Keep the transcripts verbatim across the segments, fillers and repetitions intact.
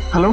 Hello,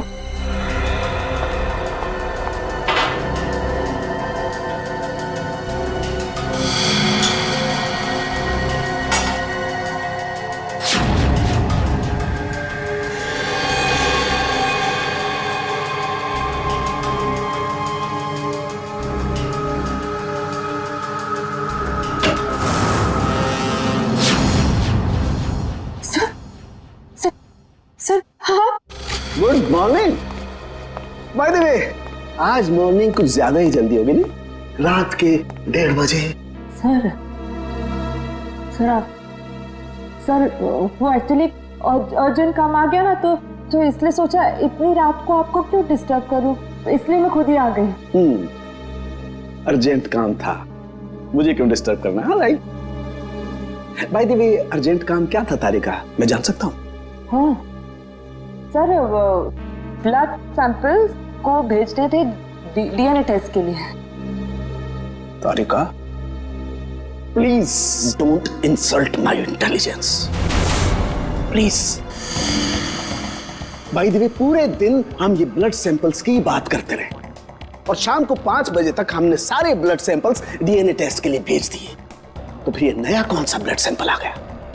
good morning. By the way, आज morning कुछ ज्यादा ही जल्दी होगी नहीं? रात के डेढ़ बजे। सर सर आप सर वो एक्चुअली अर्जेंट काम आ गया ना, तो तो इसलिए सोचा इतनी रात को आपको क्यों डिस्टर्ब करूं, तो इसलिए मैं खुद ही आ गई। हम्म, अर्जेंट काम था, मुझे क्यों डिस्टर्ब करना है? Right. By the way, urgent काम क्या था तारिका, मैं जान सकता हूँ? हाँ सर, ब्लड सैंपल्स को भेजने थे डीएनए टेस्ट के लिए। Tarika, please don't insult my intelligence, please. By the way, पूरे दिन हम ये ब्लड सैंपल्स की बात करते रहे और शाम को पांच बजे तक हमने सारे ब्लड सैंपल्स डीएनए टेस्ट के लिए भेज दिए, तो फिर ये नया कौन सा ब्लड सैंपल आ गया?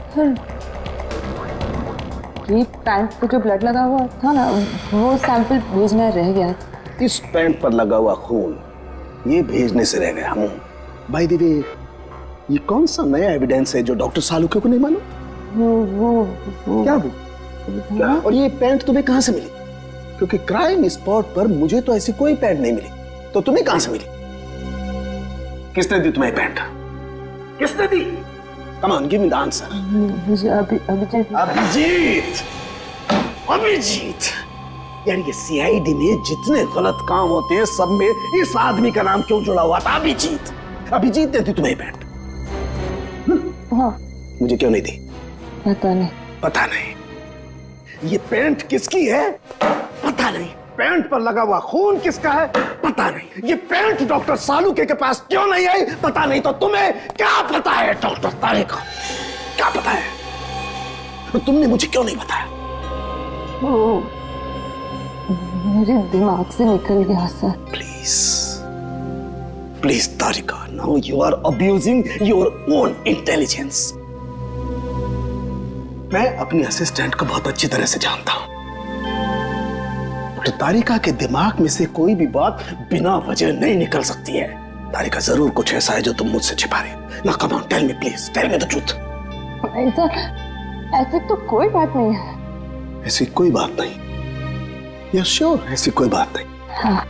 ये पैंट पे जो ब्लड लगा हुआ था ना, वो सैंपल भेजना रह गया। इस पैंट पर लगा हुआ खून ये भेजने से रह गया। हम बाय द वे, ये कौन सा नया एविडेंस है जो डॉक्टर सालुके को नहीं मालूम? वो वो, वो क्या वो क्या? और ये पैंट तुम्हें कहां से मिली? क्योंकि क्राइम स्पॉट पर मुझे तो ऐसी कोई पैंट नहीं मिली, तो तुम्हें कहां से मिली? किसने दी तुम्हें पैंट? किसने दी? Come on, give me the answer. अभी अभिजीत अभिजीत अभिजीत यार, ये सीआईडी में जितने गलत काम होते हैं सब में इस आदमी का नाम क्यों जुड़ा हुआ था? अभिजीत। अभिजीत ने दी तुम्हें पैंट? हाँ। मुझे क्यों नहीं दी? पता नहीं। पता नहीं। ये पैंट किसकी है? पता नहीं। पैंट पर लगा हुआ खून किसका है? पता नहीं। ये पैंट डॉक्टर सालुके के पास क्यों नहीं आई? पता नहीं। तो तुम्हें क्या पता है डॉक्टर तारिका? क्या पता है? तो तुमने मुझे क्यों नहीं बताया? वो मेरे दिमाग से निकल गया sir. Please please Tarika, now you are abusing your own intelligence. मैं अपनी असिस्टेंट को बहुत अच्छी तरह से जानता हूं। तारिका के दिमाग में से कोई भी बात बिना वजह नहीं निकल सकती है। तारिका, जरूर कुछ ऐसा है जो तुम मुझसे छिपा रहे हो। ना, come on, tell me please, tell me the truth. ऐसा ऐसी तो कोई बात नहीं है। ऐसी कोई बात नहीं? यू श्योर ऐसी कोई बात नहीं? हाँ।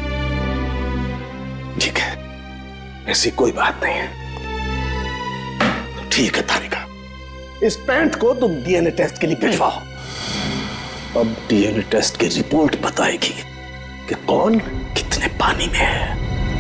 ठीक है, ऐसी कोई बात नहीं है। ठीक है तारिका, इस पैंट को तुम डीएनए टेस्ट के लिए भिजवाओ। अब डीएनए टेस्ट की रिपोर्ट बताएगी कि कौन कितने पानी में है।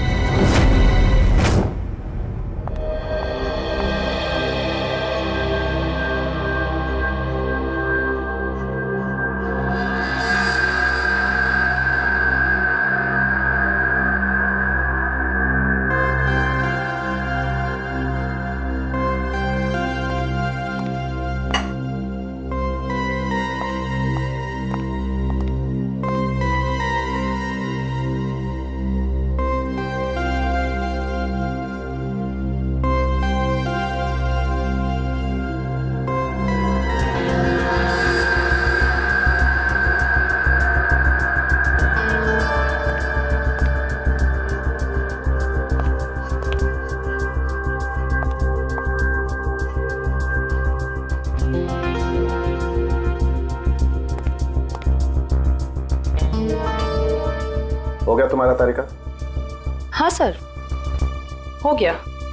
हो गया तुम्हारा तारिका? हाँ सर, हो गया।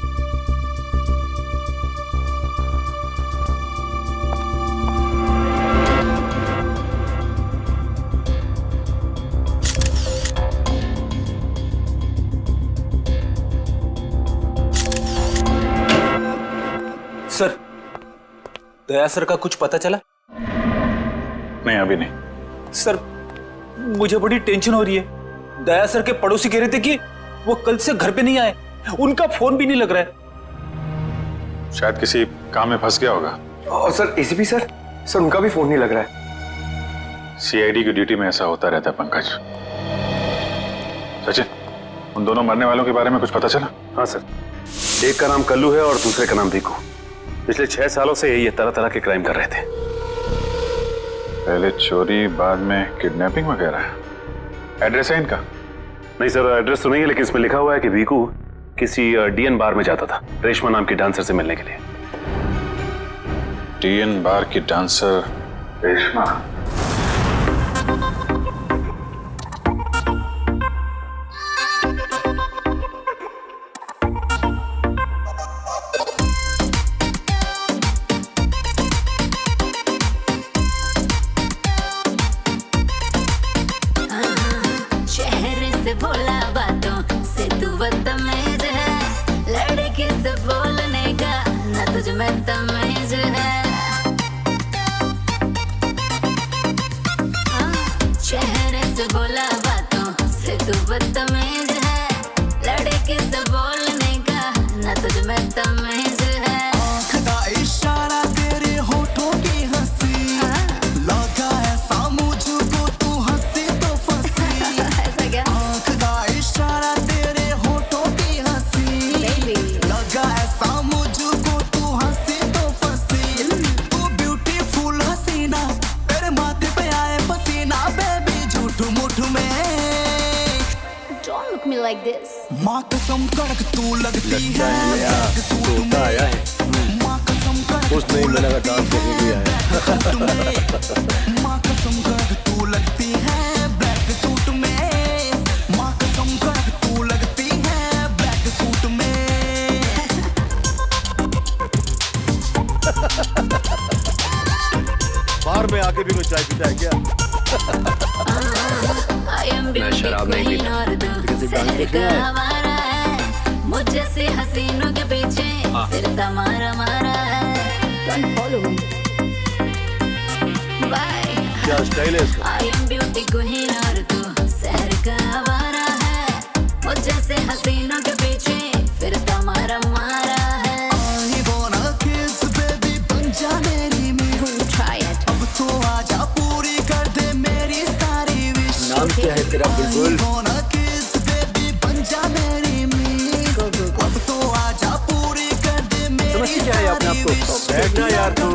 सर, दया सर का कुछ पता चला? नहीं, अभी नहीं। सर, मुझे बड़ी टेंशन हो रही है। दया सर के पड़ोसी कह रहे थे कि वो कल से घर पे नहीं आए, उनका फोन भी नहीं लग रहा है। शायद किसी काम में फंस गया होगा। और सर एसीपी सर, सर उनका भी फोन नहीं लग रहा है। सीआईडी की ड्यूटी में ऐसा होता रहता है पंकज। सचिन, उन दोनों मरने वालों के बारे में कुछ पता चला? हाँ सर, एक का नाम कल्लू है और दूसरे का नाम भीकू। पिछले छह सालों से ये तरह तरह के क्राइम कर रहे थे। पहले चोरी, बाद में किडनैपिंग वगैरह। एड्रेस है इनका? नहीं सर, एड्रेस तो नहीं है, लेकिन इसमें लिखा हुआ है कि भीकू किसी डीएन बार में जाता था रेशमा नाम की डांसर से मिलने के लिए। डीएन बार की डांसर रेशमा? चेहरे से बोला बातों से तू बदतमीज है, लड़के से बोलने का ना तुझ में तमीज है। चेहरे से बोला बातों से तू बदतमीज है, लड़के से बोलने का ना तुझ में तमीज है। आँख का इशारा तेरे होठों की हंसी, लगा ऐसा मुझको तू हंसी तो फंसी। ऐसा क्या? आँख का इशारा तेरे होठों की हंसी, लगा ऐसा मुझको तू हंसी तो फंसी। तू ब्यूटीफुल हसीना, तेरे माथे पे आए पसीना, बेबी झूठ मूठ में। Don't look me like this. माँ कसम कड़क तू लगती है, ब्लैक सूट में। माँ कसम कड़क कुछ नहीं, मैंने कहा डांस देखने के लिए में। माँ कसम कड़क तू लगती है ब्लैक सूट में। माँ कसम कड़क तू लगती है ब्लैक सूट में। बाहर में आके भी कोई चाय पीता है क्या? मैं शराब नहीं पीता। मुझे से हसीनों के पीछे फिरता मारा मारा है। Don't follow me. Bye. क्या स्टाइल है इसका? I am beauty queen और तू शहर का आवारा है। मुझे से हसीनों के पीछे फिरता मारा मारा है। I wanna kiss baby, बन जा मेरी मिस। Try it. अब तो आजा पूरी कर दे मेरी सारी विश। नाम क्या है तेरा? बिल्कुल I wanna kiss baby, बन जा मेरी मिस। अब तो आजा पूरी कर दे मेरी समझती क्या है अपने आप को? बैठना यार तू।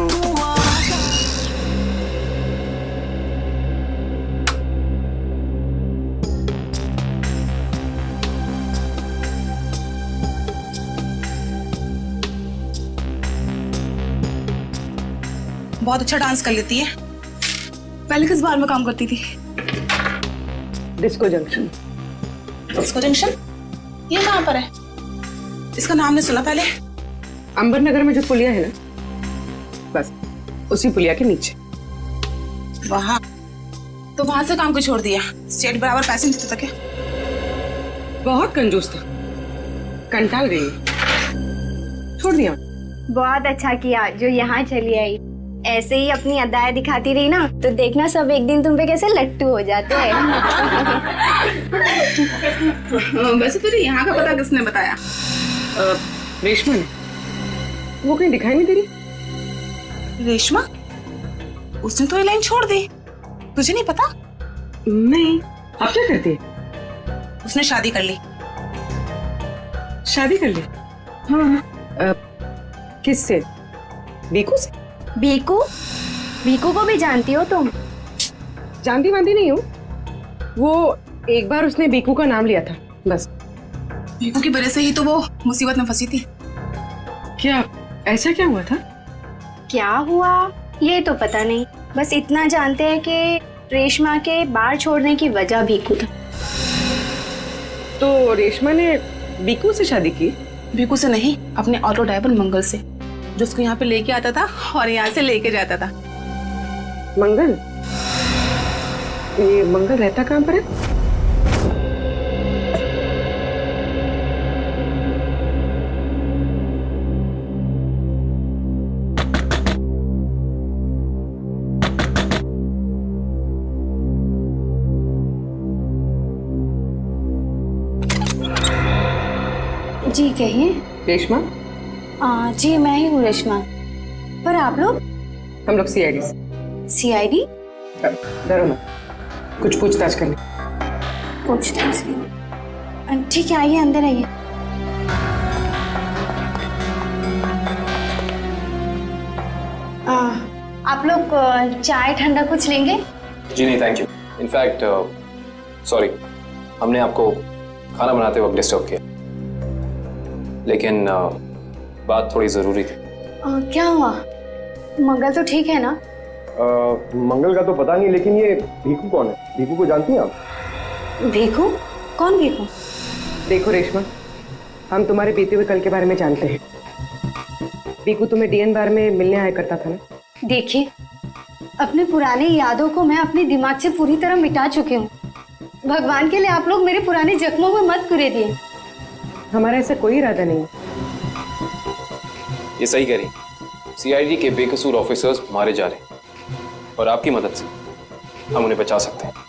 बहुत अच्छा डांस कर लेती है। पहले किस बार में काम करती थी? Disco junction. Disco junction? ये कहाँ पर है? इसका नाम नहीं सुना पहले। अंबर नगर में जो पुलिया है ना, बस उसी पुलिया के नीचे। वहाँ तो वहां से काम को छोड़ दिया। स्टेट बराबर पैसे नहीं देता क्या? बहुत कंजूस था, कंटाल गई, छोड़ दिया। बहुत अच्छा किया जो यहाँ चली आई। ऐसे ही अपनी अदाएं दिखाती रही ना तो देखना सब एक दिन तुम पे कैसे लट्टू हो जाते हैं। वैसे तुझे यहाँ का पता किसने बताया? रेशमा ने। वो कहीं दिखाई नहीं दे रही। रेशमा? उसने तो ये लाइन छोड़ दी, तुझे नहीं पता? नहीं। अब क्या करती है? उसने शादी कर ली। शादी कर ली? हाँ। आ, किससे? बीकू से? भीकू? भीकू को भी जानती हो तुम? जानती वांती नहीं हूँ। वो एक बार उसने बीकू का नाम लिया था, बस। भीकू की वजह से ही तो वो मुसीबत में फंसी थी। क्या ऐसा क्या हुआ था? क्या हुआ ये तो पता नहीं, बस इतना जानते हैं कि रेशमा के बार छोड़ने की वजह भीकू था। तो रेशमा ने बीकू से शादी की? भीकू से नहीं, अपने ऑटो ड्राइवर मंगल से, जो उसको यहाँ पे लेके आता था और यहाँ से लेके जाता था। मंगल? ये मंगल रहता कहाँ पर है? जी कहिए। रेशमा? आ, जी मैं ही हूँ रेशमा। पर आप लोग? हम लोग सीआईडी से। सीआईडी? डरो मत, कुछ पूछताछ करनी। पूछताछ नहीं। ठीक है, आइए अंदर आइए। आप लोग चाय ठंडा कुछ लेंगे? जी नहीं थैंक यू। इनफैक्ट सॉरी, हमने आपको खाना बनाते वक्त डिस्टर्ब किया, लेकिन uh, बात थोड़ी जरूरी थी। आ, क्या हुआ? मंगल तो ठीक है ना? आ, मंगल का तो पता नहीं, लेकिन ये भीखू कौन है? भीखू को जानती हैं आप? भीखू? कौन भीखू? देखो रेशमा, हम तुम्हारे बीते हुए कल के बारे में जानते हैं। भीखू तुम्हें डीएन बार में मिलने आया करता था ना? देखिए, अपने पुरानी यादों को मैं अपने दिमाग से पूरी तरह मिटा चुकी हूँ। भगवान के लिए आप लोग मेरे पुराने जख्मों में मत कुरेदिए। हमारा ऐसा कोई इरादा नहीं। ये सही कह रही, सीआईडी के बेकसूर ऑफिसर्स मारे जा रहे हैं और आपकी मदद से हम उन्हें बचा सकते हैं।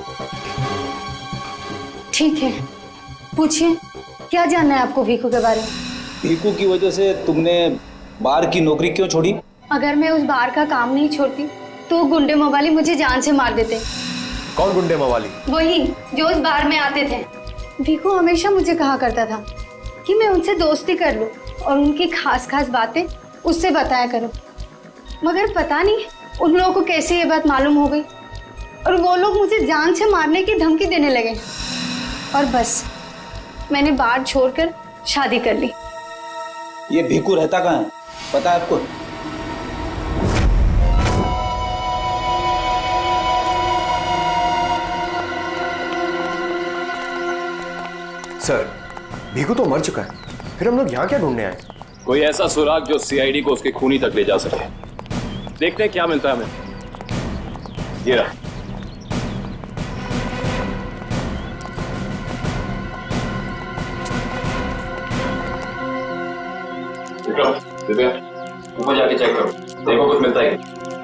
ठीक है, पूछिए, क्या जानना है आपको भीखू के बारे में? भीखू की वजह से तुमने बार की नौकरी क्यों छोड़ी? अगर मैं उस बार का काम नहीं छोड़ती तो गुंडे मवाली मुझे जान से मार देते। कौन गुंडे मवाली? वही जो उस बार में आते थे। भीखू हमेशा मुझे कहा करता था कि मैं उनसे दोस्ती कर लूं और उनकी खास खास बातें उससे बताया करूं, मगर पता नहीं उन लोगों को कैसे ये बात मालूम हो गई और वो लोग मुझे जान से मारने की धमकी देने लगे और बस मैंने बार छोड़कर शादी कर ली। ये भीखू रहता कहाँ है, पता है आपको? सर, भीखू तो मर चुका है, फिर हम लोग यहाँ क्या ढूंढने आए? कोई ऐसा सुराग जो सीआईडी को उसके खूनी तक ले जा सके। देखते हैं क्या मिलता है हमें। ये रहा। दिव्या, ऊपर जाके चेक करो, देखो कुछ मिलता है।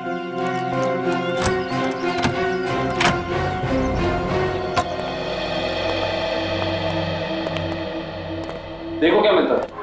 देखो क्या मिलता है।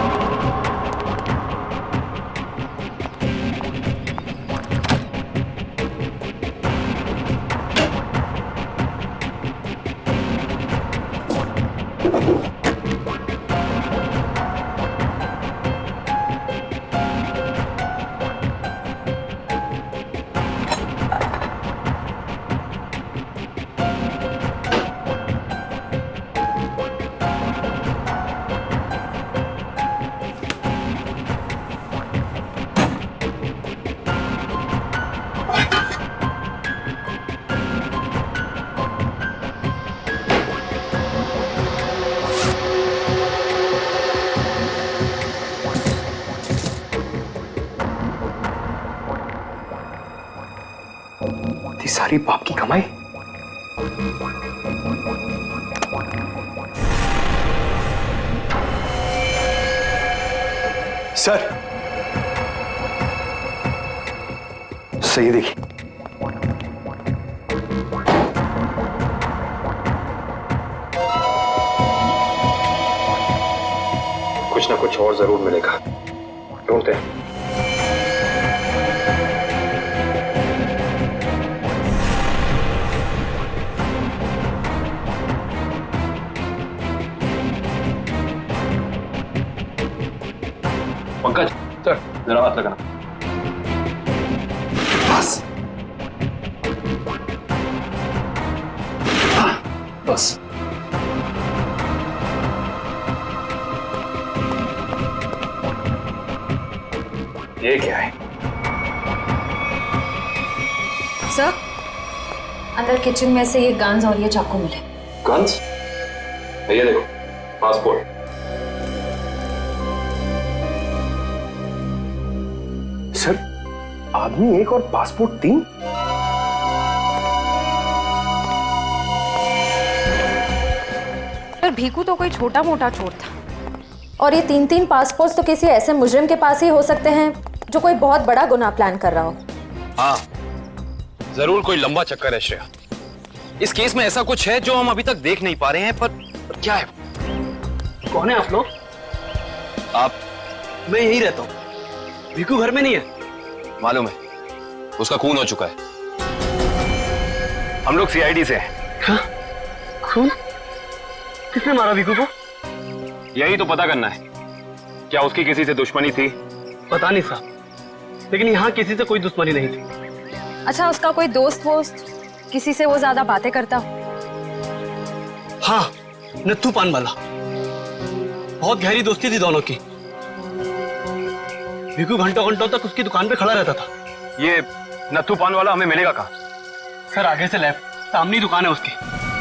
सारी बाप की कमाई। सर, सही देखिए। कुछ ना कुछ और जरूर मिलेगा, ढूंढते हैं। पंकज सर, जरा हाथ लगाना। बस हाँ, बस ये क्या है? सर, अंदर किचन में से ये गन्स और ये चाकू मिले। गन्स? ये देखो, पासपोर्ट। सर, आदमी एक और पासपोर्ट तीन? पर भीखू तो कोई छोटा मोटा चोर था, और ये तीन तीन पासपोर्ट तो किसी ऐसे मुजरिम के पास ही हो सकते हैं जो कोई बहुत बड़ा गुनाह प्लान कर रहा हो। हाँ, जरूर कोई लंबा चक्कर है श्रेया। इस केस में ऐसा कुछ है जो हम अभी तक देख नहीं पा रहे हैं, पर, पर क्या है? कौन है आप लोग? आप? मैं यहीं रहता हूँ। भीखू घर में नहीं है। मालूम है, उसका खून हो चुका है। हम लोग सीआईडी से हैं। हाँ? खून? किसने मारा वीकू को? यही तो पता करना है, क्या उसकी किसी से दुश्मनी थी? पता नहीं साहब, लेकिन यहाँ किसी से कोई दुश्मनी नहीं थी। अच्छा, उसका कोई दोस्त वोस्त, किसी से वो ज्यादा बातें करता? हाँ, नत्थू पान वाला। बहुत गहरी दोस्ती थी दोनों की। वीकू घंटों घंटों तक उसकी दुकान पे खड़ा रहता था। ये नत्थू पान वाला हमें मिलेगा कहाँ? सर आगे से लेफ्ट, सामने दुकान है उसकी।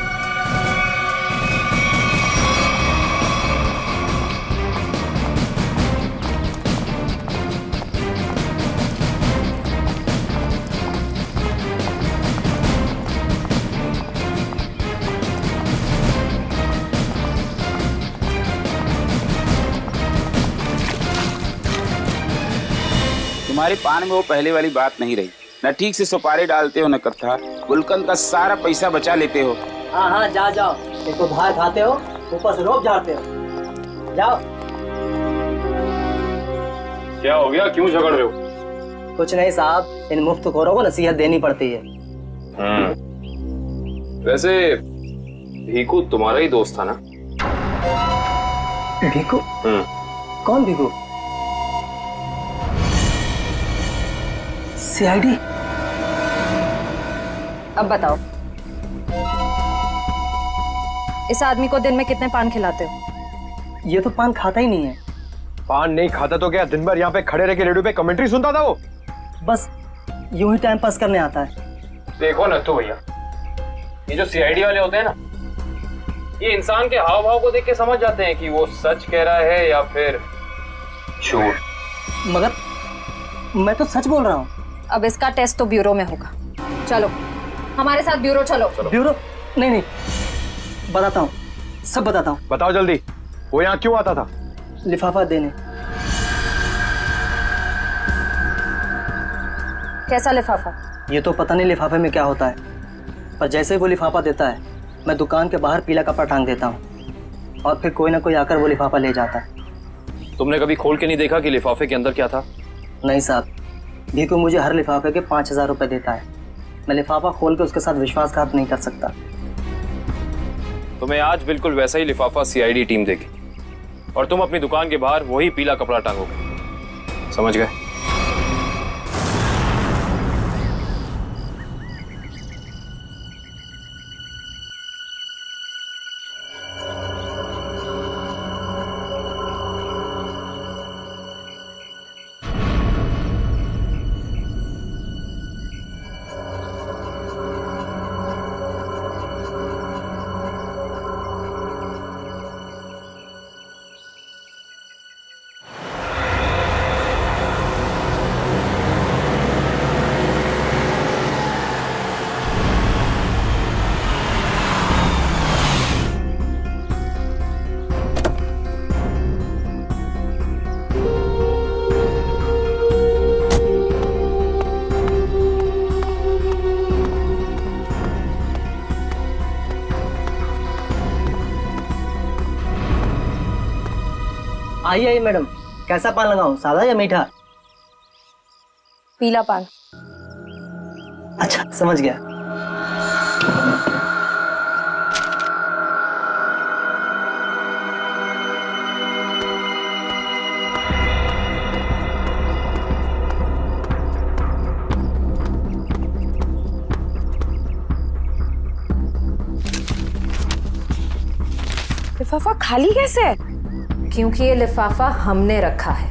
तुम्हारी पान में वो पहले वाली बात नहीं रही, न ठीक से सुपारी डालते हो न कत्था, गुलकंद का सारा पैसा बचा लेते हो। हाँ हाँ जा जाओ, एक तो धार खाते हो, ऊपर से रोब झाड़ते हो। जाओ। क्या हो गया, क्यों झगड़ रहे हो? कुछ नहीं साहब, इन मुफ्तखोरों को नसीहत देनी पड़ती है। वैसे भीकू तुम्हारा ही दोस्त था ना? भीकू? कौन भीकू? सीआईडी? अब बताओ, इस आदमी को दिन में कितने पान खिलाते हो? ये तो पान खाता ही नहीं है। पान नहीं खाता तो क्या दिन भर यहाँ पे खड़े रह के रेडियो पे कमेंट्री सुनता था वो? बस यूं ही टाइम पास करने आता है। देखो नत्थू भैया, ये जो सीआईडी वाले होते हैं ना, ये इंसान के हाव भाव को देख के समझ जाते हैं कि वो सच कह रहा है या फिर झूठ। मगर मैं तो सच बोल रहा हूँ। अब इसका टेस्ट तो ब्यूरो में होगा। चलो हमारे साथ ब्यूरो चलो। ब्यूरो? नहीं नहीं, बताता हूँ, सब बताता हूँ। बताओ जल्दी, वो यहाँ क्यों आता था? लिफाफा देने। कैसा लिफाफा? ये तो पता नहीं लिफाफे में क्या होता है, पर जैसे ही वो लिफाफा देता है, मैं दुकान के बाहर पीला कपड़ा टांग देता हूँ और फिर कोई ना कोई आकर वो लिफाफा ले जाता है। तुमने कभी खोल के नहीं देखा कि लिफाफे के अंदर क्या था? नहीं साहब, भीकू मुझे हर लिफाफे के पाँच हजार रुपये देता है। मैं लिफाफा खोल के उसके साथ विश्वासघात नहीं कर सकता। तुम्हें आज बिल्कुल वैसा ही लिफाफा सीआईडी टीम देगी और तुम अपनी दुकान के बाहर वही पीला कपड़ा टांगोगे। समझ गए? आइए आइए मैडम, कैसा पान लगाऊं, सादा या मीठा? पीला पान। अच्छा समझ गया। लिफाफा खाली कैसे? क्योंकि ये लिफाफा हमने रखा है।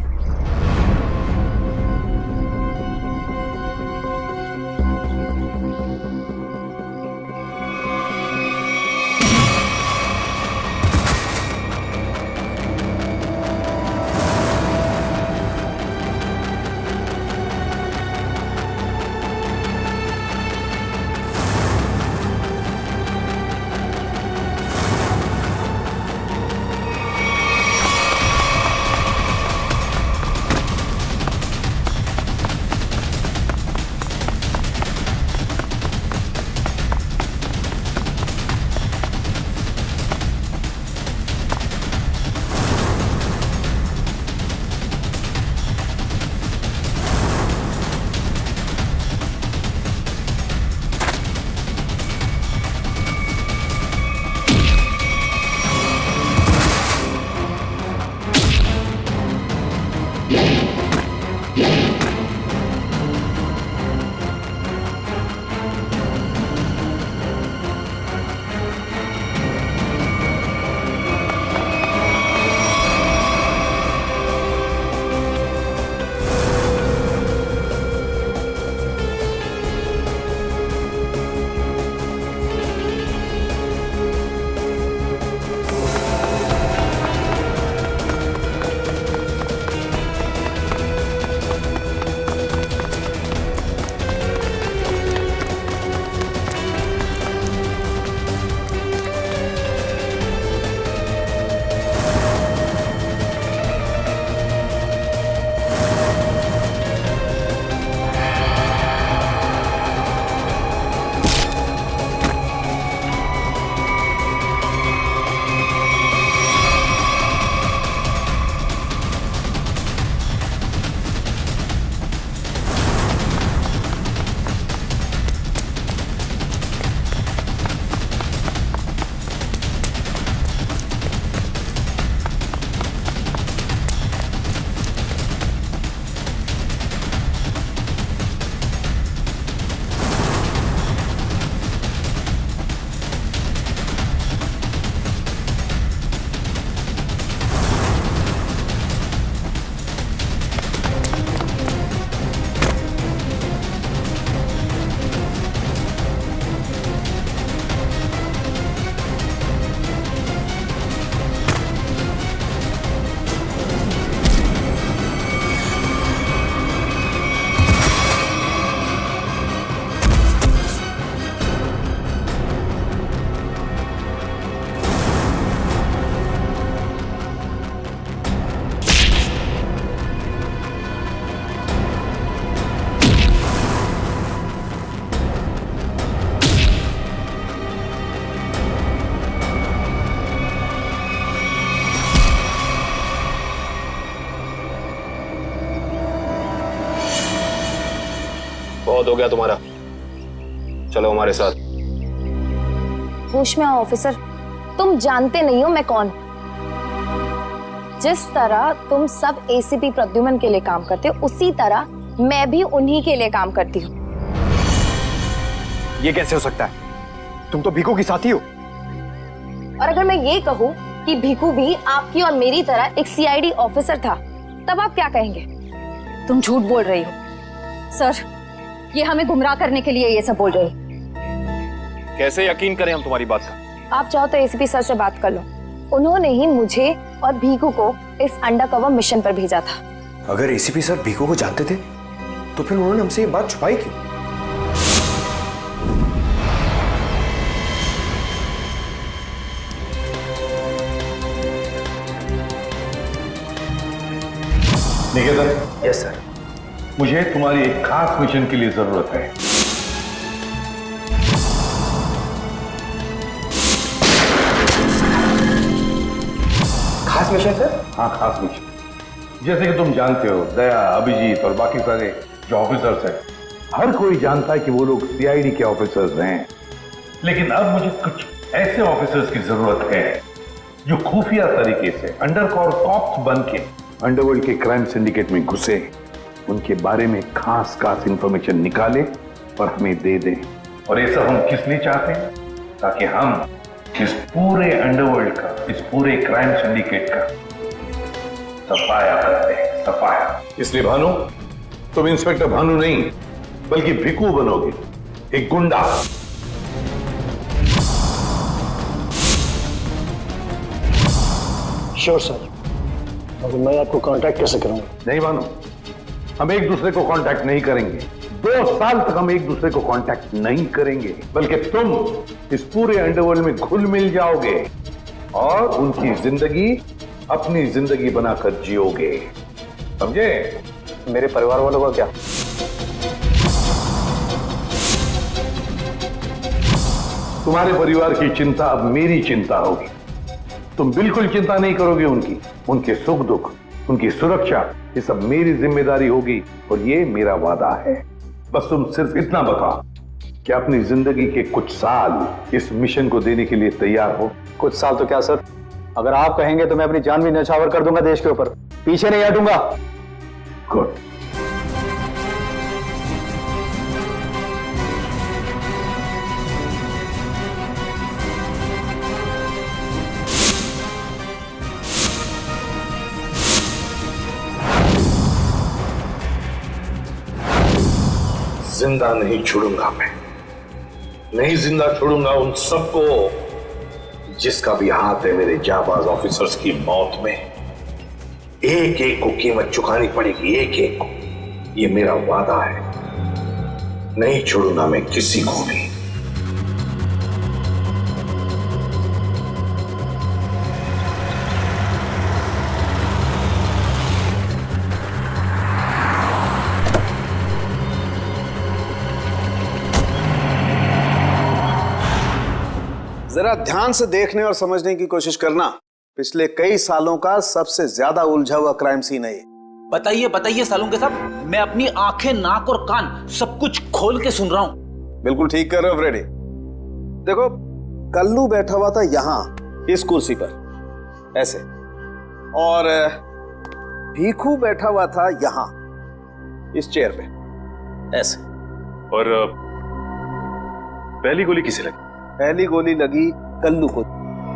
बहुत हो गया तुम्हारा, चलो हमारे साथ। होश में आओ ऑफिसर, तुम जानते नहीं हो मैं कौन। जिस तरह तुम सब एसीपी प्रद्युमन के लिए काम करते हो, उसी तरह मैं भी उन्हीं के लिए काम करती हूँ। ये कैसे हो सकता है? तुम तो भीखू की साथी हो। और अगर मैं ये कहूँ कि भीखू भी आपकी और मेरी तरह एक सीआईडी ऑफिसर था, तब आप क्या कहेंगे? तुम झूठ बोल रही हो सर, ये हमें गुमराह करने के लिए ये सब बोल रही। कैसे यकीन करें हम तुम्हारी बात का? आप चाहो तो एसीपी सर से बात कर लो, उन्होंने ही मुझे और भीखू को इस अंडरकवर मिशन पर भेजा था। अगर एसीपी सर भीखू को जानते थे तो फिर उन्होंने हमसे ये बात छुपाई क्यों? निकेतन। Yes sir. मुझे तुम्हारी एक खास मिशन के लिए जरूरत है। खास मिशन सर? हाँ, खास मिशन। जैसे कि तुम जानते हो, दया, अभिजीत और बाकी सारे जो ऑफिसर्स हैं, हर कोई जानता है कि वो लोग सीआईडी के ऑफिसर्स हैं। लेकिन अब मुझे कुछ ऐसे ऑफिसर्स की जरूरत है जो खुफिया तरीके से अंडरकवर कॉप्स बन के अंडरवर्ल्ड के क्राइम सिंडिकेट में घुसे, उनके बारे में खास खास इंफॉर्मेशन निकाले और हमें दे दें। और ये सब हम किस लिए चाहते हैं? ताकि हम इस पूरे अंडरवर्ल्ड का, इस पूरे क्राइम सिंडिकेट का सफाया करते हैं, सफाया। इसलिए भानु, तुम इंस्पेक्टर भानु नहीं बल्कि भिकू बनोगे, एक गुंडा। Sure sir. अब मैं आपको कांटेक्ट कैसे करूंगा? नहीं भानु, हम एक दूसरे को कांटेक्ट नहीं करेंगे। दो साल तक हम एक दूसरे को कांटेक्ट नहीं करेंगे, बल्कि तुम इस पूरे अंडरवर्ल्ड में घुल मिल जाओगे और उनकी जिंदगी अपनी जिंदगी बनाकर जियोगे, समझे? मेरे परिवार वालों का क्या? तुम्हारे परिवार की चिंता अब मेरी चिंता होगी। तुम बिल्कुल चिंता नहीं करोगे उनकी, उनके सुख दुख, उनकी सुरक्षा, ये सब मेरी जिम्मेदारी होगी और ये मेरा वादा है। बस तुम सिर्फ इतना बताओ कि अपनी जिंदगी के कुछ साल इस मिशन को देने के लिए तैयार हो। कुछ साल तो क्या सर, अगर आप कहेंगे तो मैं अपनी जान भी न्यौछावर कर दूंगा देश के ऊपर, पीछे नहीं हटूंगा। गुड। जिंदा नहीं छोड़ूंगा मैं, नहीं जिंदा छोड़ूंगा उन सबको जिसका भी हाथ है मेरे जाबाज ऑफिसर्स की मौत में। एक एक को कीमत चुकानी पड़ेगी, एक एक को। ये मेरा वादा है, नहीं छोड़ूंगा मैं किसी को भी। जरा ध्यान से देखने और समझने की कोशिश करना। पिछले कई सालों का सबसे ज्यादा उलझा हुआ क्राइम सीन है ये। बताइए बताइए सालुंके साहब, मैं अपनी आंखें, नाक और कान सब कुछ खोल के सुन रहा हूं। बिल्कुल ठीक कर रहे हो फ्रेडी। देखो, कल्लू बैठा हुआ था यहां इस कुर्सी पर ऐसे, और भीखू बैठा हुआ था यहां इस चेयर पे ऐसे। और पहली गोली किसे लगी? पहली गोली लगी कल्लू को।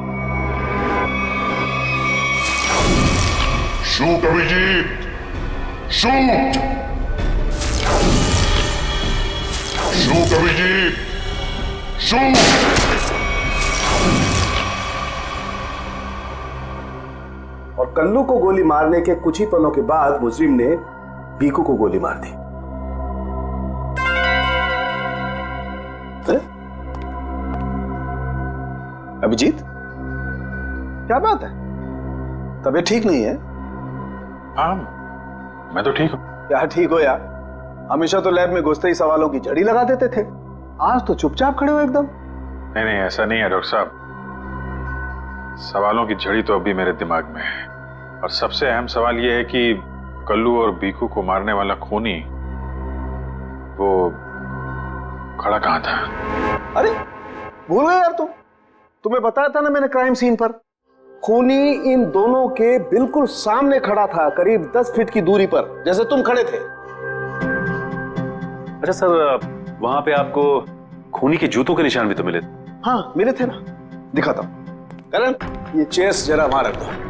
Shoot Abhijeet, shoot, shoot Abhijeet, shoot. और कल्लू को गोली मारने के कुछ ही पलों के बाद मुजरिम ने भीखू को गोली मार दी। अभिजीत, क्या बात है? तबीयत ठीक नहीं है? हाँ, मैं तो ठीक हूं। क्या ठीक हो यार? हमेशा तो लैब में घुसते ही सवालों की झड़ी लगा देते थे, आज तो चुपचाप खड़े हो एकदम। नहीं नहीं, ऐसा नहीं है डॉक्टर साहब। सवालों की झड़ी तो अभी मेरे दिमाग में है, और सबसे अहम सवाल यह है कि कल्लू और भीखू को मारने वाला खूनी वो खड़ा कहां था? अरे भूल गए यार तुम। तुम्हें बताया था ना मैंने क्राइम सीन पर, खूनी इन दोनों के बिल्कुल सामने खड़ा था, करीब दस फीट की दूरी पर, जैसे तुम खड़े थे। अच्छा सर, वहां पे आपको खूनी के जूतों के निशान भी तो मिले थे? हाँ मिले थे ना, दिखाता हूं। करण, ये चेयर्स जरा वहां रख दो।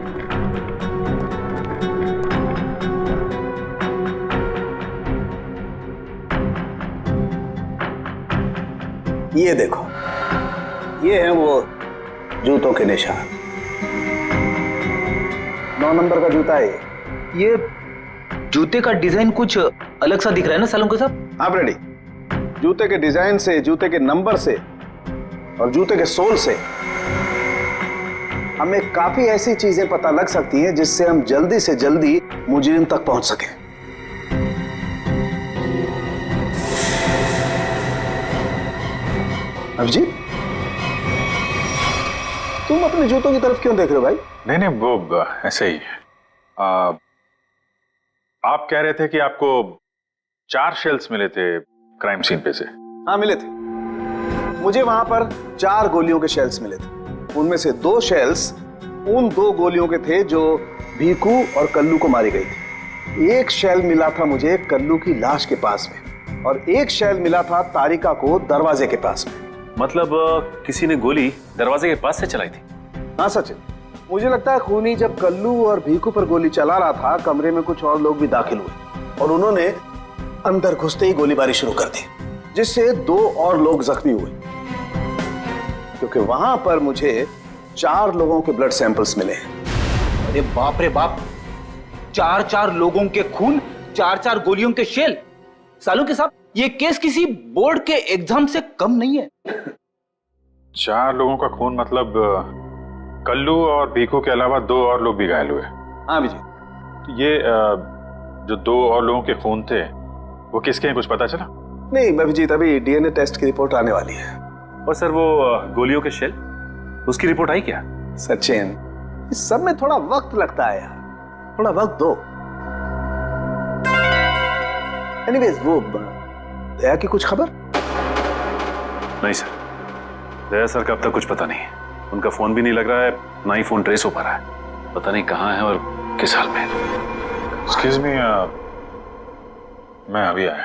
ये देखो, ये है वो जूतों के निशान। नौ नंबर का जूता है ये। ये जूते का डिजाइन कुछ अलग सा दिख रहा है ना सालुंके साहब? हाँ ब्रेडी, जूते के डिजाइन से, जूते के नंबर से और जूते के सोल से हमें काफी ऐसी चीजें पता लग सकती हैं जिससे हम जल्दी से जल्दी मुजरिम तक पहुंच सकें। अभिजीत, तुम अपने जूतों की तरफ क्यों देख रहे हो भाई? नहीं नहीं, वो ऐसे ही। आ, आप कह रहे थे कि आपको चार शेल्स मिले थे क्राइम सीन पे से? हाँ मिले थे, मुझे वहां पर चार गोलियों के शेल्स मिले थे। उनमें से दो शेल्स उन दो गोलियों के थे जो भीखू और कल्लू को मारी गई थी। एक शेल मिला था मुझे कल्लू की लाश के पास में, और एक शेल मिला था तारिका को दरवाजे के पास में। मतलब किसी ने गोली दरवाजे के पास से चलाई थी? हाँ सचिन, मुझे लगता है खूनी जब कल्लू और भीखू पर गोली चला रहा था, कमरे में कुछ और लोग भी दाखिल हुए और उन्होंने अंदर घुसते ही गोलीबारी शुरू कर दी, जिससे दो और लोग जख्मी हुए। क्योंकि वहां पर मुझे चार लोगों के ब्लड सैंपल्स मिले। अरे बाप रे बाप, चार चार लोगों के खून, चार चार गोलियों के शेल। सालुंके साहब, ये केस किसी बोर्ड के एग्जाम से कम नहीं है। चार लोगों का खून मतलब कल्लू और भीखू के अलावा दो और लोग भी घायल हुए? हाँ विजय। तो ये जो दो और लोगों के खून थे वो किसके हैं, कुछ पता चला? नहीं अभिजीत, अभी डीएनए टेस्ट की रिपोर्ट आने वाली है। और सर वो गोलियों के शेल, उसकी रिपोर्ट आई क्या? सचिन, इस सब में थोड़ा वक्त लगता है यार, थोड़ा वक्त दो। एनीवेज, वो दया की कुछ खबर? नहीं सर, दया सर का अब तक कुछ पता नहीं है। उनका फोन भी नहीं लग रहा है, ना ही फोन ट्रेस हो पा रहा है। पता नहीं कहाँ है और किस हाल में है। एक्सक्यूज मी, मैं अभी आया।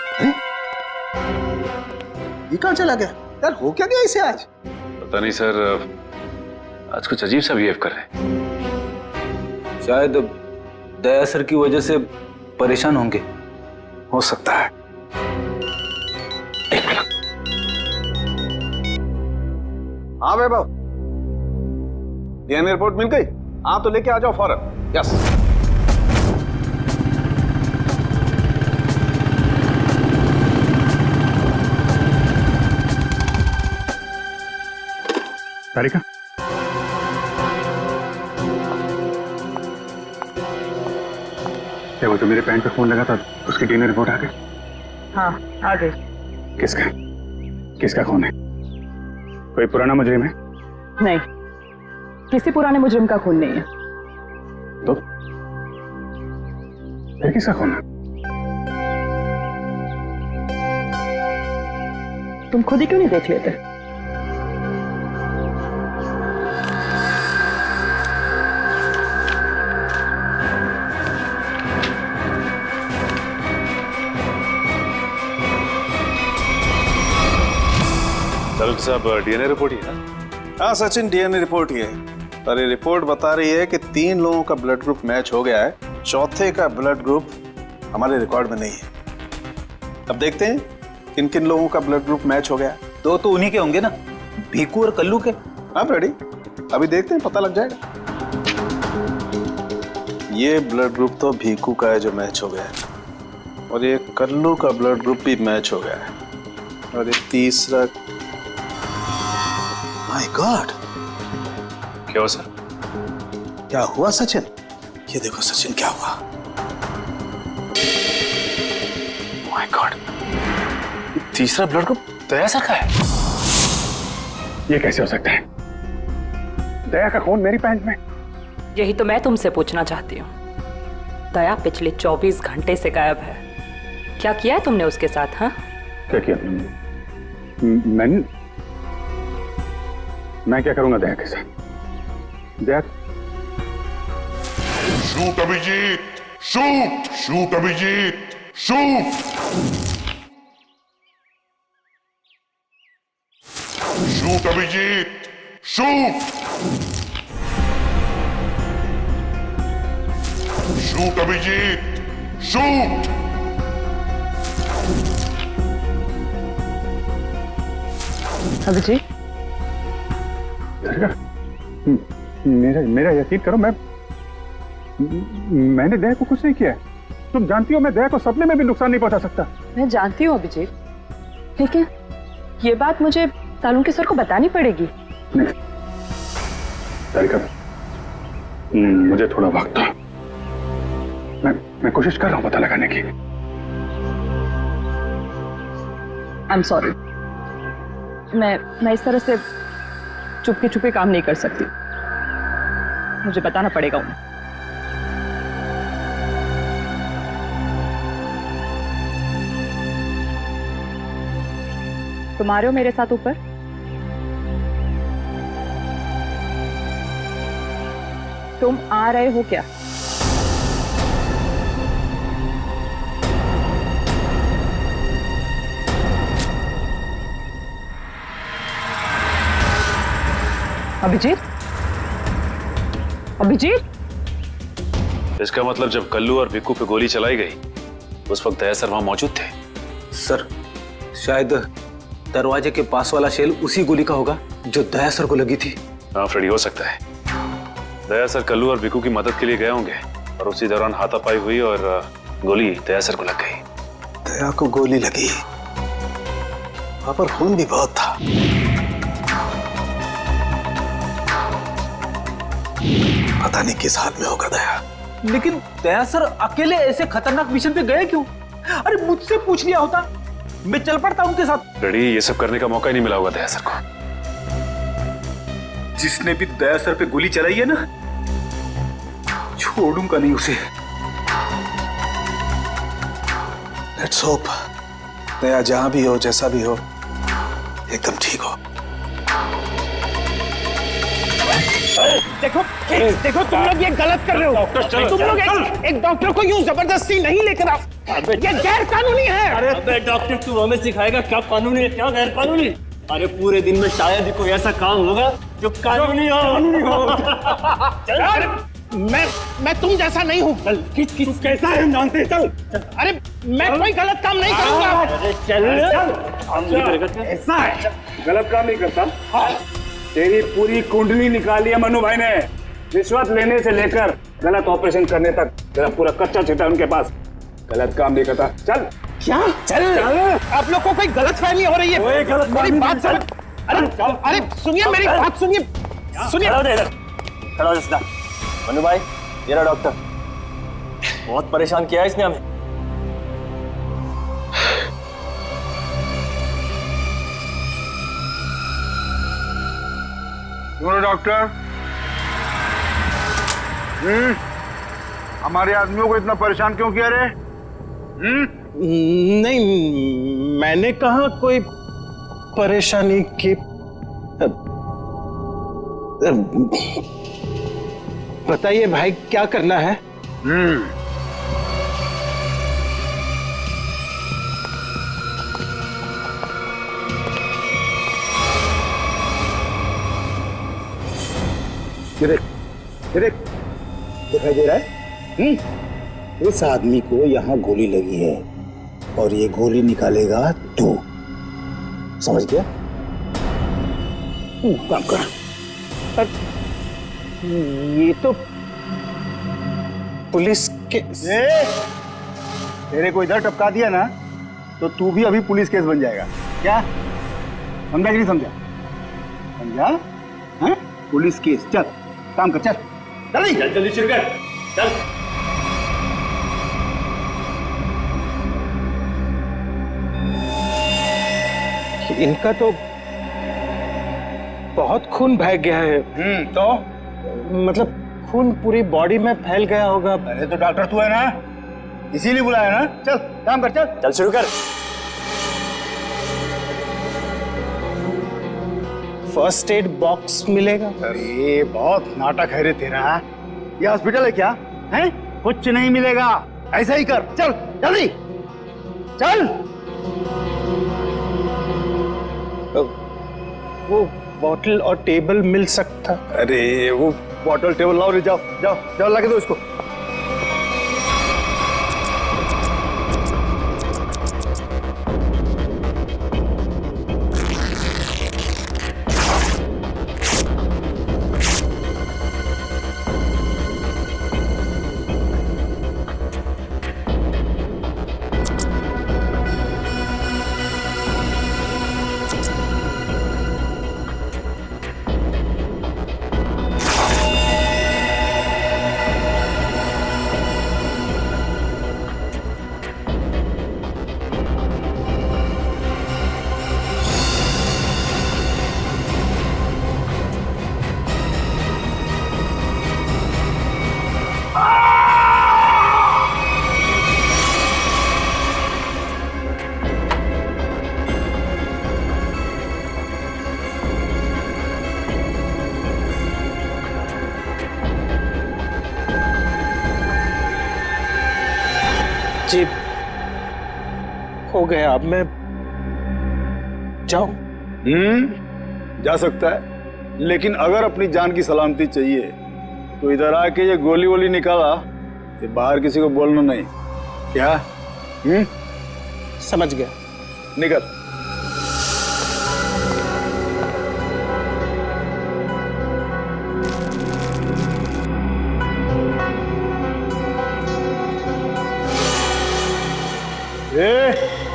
ये कहाँ चला गया यार? हो क्या गया इसे आज? पता नहीं सर, आज कुछ अजीब सा बिहेव कर रहे हैं। शायद दया सर की वजह से परेशान होंगे। हो सकता है। हाँ वैभव, डीएनए रिपोर्ट मिल गई? हाँ तो लेके आ जाओ फौरन। यस। तारिका, क्या वो जो मेरे पैंट पे फोन लगा था उसकी डीएनए रिपोर्ट आ गई? हाँ आ गई। किसका किसका खून है? कोई पुराना मुजरिम है? नहीं, किसी पुराने मुजरिम का खून नहीं है। तो फिर किसका खून है? तुम खुद ही क्यों नहीं देख लेते? साहब डीएनए रिपोर्ट ही है? हाँ सचिन, डीएनए रिपोर्ट ही है। पर ये रिपोर्ट बता रही है कि तीन लोगों का ब्लड ग्रुप मैच हो गया है, चौथे का ब्लड ग्रुप हमारे रिकॉर्ड में नहीं है। अब देखते हैं किन किन लोगों का ब्लड ग्रुप मैच हो गया है। दो तो उन्हीं के होंगे ना, भीकू और कल्लू के। हाँ रेडी, अभी देखते हैं, पता लग जाएगा। ये ब्लड ग्रुप तो भीकू का है जो मैच हो गया है, और ये कल्लू का ब्लड ग्रुप भी मैच हो गया है, और ये तीसरा। माय गॉड, क्या हुआ सर? क्या हुआ सचिन? ये देखो सचिन क्या हुआ। माय गॉड, तीसरा ब्लड ग्रुप दया सर का है। ये कैसे हो सकता है? दया का खून मेरी पैंट में। यही तो मैं तुमसे पूछना चाहती हूँ। दया पिछले चौबीस घंटे से गायब है, क्या किया है तुमने उसके साथ? हाँ, क्या किया तुमने? मैंने मैं क्या करूंगा दया के साथ? Daya shoot Abhijeet, shoot shoot Abhijeet, shoot shoot Abhijeet, shoot shoot Abhijeet, shoot. Abhijeet, मेरा मेरा यकीन करो, मैं मैंने दया को कुछ नहीं किया है। तुम जानती हो मैं दया को सपने में भी नुकसान नहीं पहुंचा सकता। मैं जानती हूँ अभिजीत, लेकिन ये बात मुझे सालून सर को बतानी पड़ेगी। नहीं तारिका, मुझे थोड़ा वक्त था। मैं मैं कोशिश कर रहा हूं पता लगाने की। आई एम सॉरी, मैं मैं इस तरह से चुपके चुपके काम नहीं कर सकती, मुझे बताना पड़ेगा उन्हें। तुम आ रहे हो मेरे साथ ऊपर? तुम आ रहे हो क्या? अभिजीत, अभिजीत, इसका मतलब जब कल्लू और भिक्कू पे गोली चलाई गई उस वक्त दया सर वहां मौजूद थे? सर शायद दरवाजे के पास वाला शेल उसी गोली का होगा जो दया सर को लगी थी। हाँ फ्रेडी, हो सकता है दया सर कल्लू और भिक्कू की मदद के लिए गए होंगे और उसी दौरान हाथापाई हुई और गोली दया सर को लग गई। दया को गोली लगी, वहां पर खून भी बहुत था। पता नहीं किस हाल में होगा दया। लेकिन दया सर अकेले ऐसे खतरनाक मिशन पे गए क्यों? अरे मुझसे पूछ लिया होता, मैं चल पड़ता उनके साथ। रेडी, ये सब करने का मौका ही नहीं मिला होगा दया सर को। जिसने भी दया सर पे गोली चलाई है ना, छोड़ूंगा नहीं उसे। लेट्स होप दया जहां भी हो, जैसा भी हो, एकदम ठीक हो। देखो देखो तुम लोग ये गलत कर रहे हो। तुम लोग एक, एक डॉक्टर को यूं जबरदस्ती नहीं लेकर आ। अबे ये गैर कानूनी है। अरे अबे डॉक्टर तू हमें सिखाएगा क्या कानूनी है क्या गैर कानूनी? अरे पूरे दिन में शायद ही कोई ऐसा काम होगा जो कानूनी हो। कानूनी हो। चल, अरे मैं मैं तुम जैसा नहीं हूँ। चल किस किस कैसा है हम जानते हैं। चल अरे मैं कोई गलत काम नहीं करूँगा। अरे चल चल ऐसा है गलत काम नहीं करता। तेरी पूरी कुंडली निकाली है मनु भाई ने, रिश्वत लेने से लेकर गलत ऑपरेशन करने तक तेरा पूरा कच्चा चिट्टा है उनके पास। गलत काम नहीं करता। चल क्या चल, चल। आप लोग को कोई गलत फहमी हो रही है। गलत मेरी बात समझ। अरे अरे सुनिए मेरी बात सुनिए सुनिए। खड़ा हो सीधा। मनु भाई ये रहा डॉक्टर। बहुत परेशान किया है इसने हमें। सुनो डॉक्टर, हम्म हमारे आदमियों को इतना परेशान क्यों किया रे? हम्म नहीं मैंने कहा कोई परेशानी की। बताइए भाई क्या करना है? हम्म ये देख दिखाई दे रहा है? हम्म इस आदमी को यहाँ गोली लगी है और ये गोली निकालेगा तू, समझ गया? काम कर। ये तो पुलिस के तेरे को इधर टपका दिया ना तो तू भी अभी पुलिस केस बन जाएगा। क्या समझा कि नहीं समझा? समझा? हाँ? Police case. चल काम कर, चल जल्दी चल जल्दी शुरू कर चल। इनका तो बहुत खून बह गया है। हम्म तो मतलब खून पूरी बॉडी में फैल गया होगा। अरे तो डॉक्टर तू है ना, इसीलिए बुलाया ना। चल काम कर, चल चल शुरू कर। फर्स्ट एड बॉक्स मिलेगा? अरे बहुत नाटक है रे तेरा। ये हॉस्पिटल है क्या? हैं? कुछ नहीं मिलेगा, ऐसा ही कर। चल जल्दी चल। वो बॉटल और टेबल मिल सकता? अरे वो बॉटल टेबल लाओ रे, जाओ जाओ जाओ लगा दो इसको। जी हो गया, अब मैं जाऊं? हम्म जा सकता है, लेकिन अगर अपनी जान की सलामती चाहिए तो इधर आके ये गोली वोली निकाला, ये बाहर किसी को बोलना नहीं। क्या? हम्म समझ गया। निकल। ए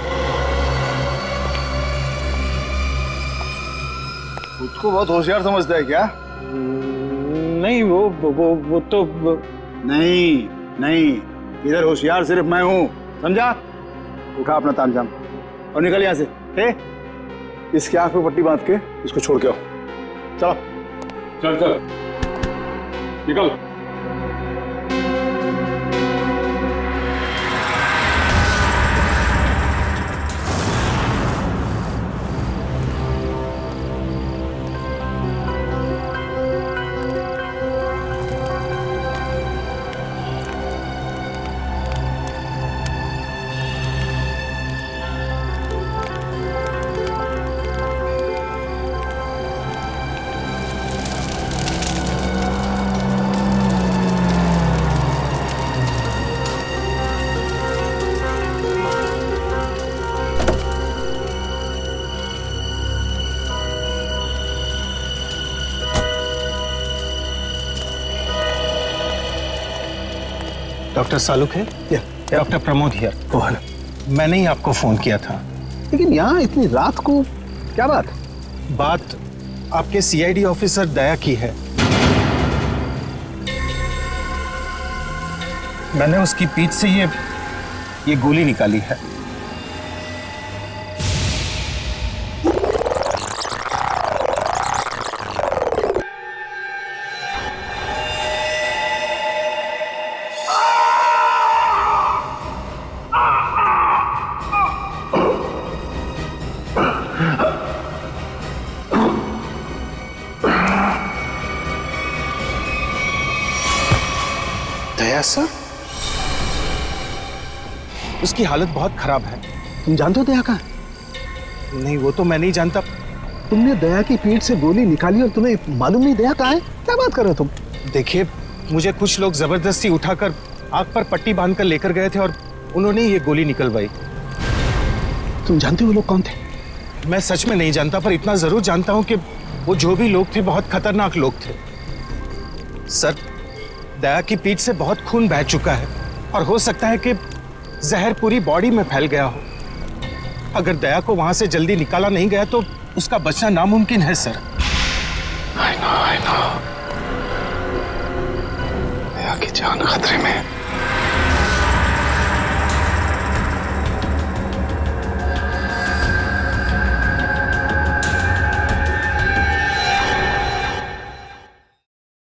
खुद को बहुत होशियार समझता है क्या? नहीं वो वो वो तो वो... नहीं नहीं, इधर होशियार सिर्फ मैं हूं, समझा? उठा अपना तामझाम और निकल यहां से। ए, इसके आंख पे पट्टी बांध के इसको छोड़ के आओ। चलो चल चल निकल। डॉक्टर सालुक है? Doctor Pramod here. मैंने ही आपको फोन किया था। लेकिन यहाँ इतनी रात को क्या बात? बात आपके सीआईडी ऑफिसर दया की है। मैंने उसकी पीठ से ये ये गोली निकाली है। दया सर, उसकी हालत बहुत खराब है। तुम जानते हो दया का? नहीं, वो तो मैं नहीं जानता। तुमने दया की पीठ से गोली निकाली और तुम्हें मालूम नहीं दया कहाँ है? क्या बात कर रहे हो तुम? देखिए, मुझे कुछ लोग जबरदस्ती उठाकर आंख पर पट्टी बांधकर लेकर गए थे और उन्होंने ये गोली निकलवाई। तुम जानते हो वो लोग कौन थे? मैं सच में नहीं जानता, पर इतना जरूर जानता हूं कि वो जो भी लोग थे बहुत खतरनाक लोग थे। सर, दया की पीठ से बहुत खून बह चुका है और हो सकता है कि जहर पूरी बॉडी में फैल गया हो। अगर दया को वहां से जल्दी निकाला नहीं गया तो उसका बचना नामुमकिन है sir. I know, I know। Daya की जान खतरे में।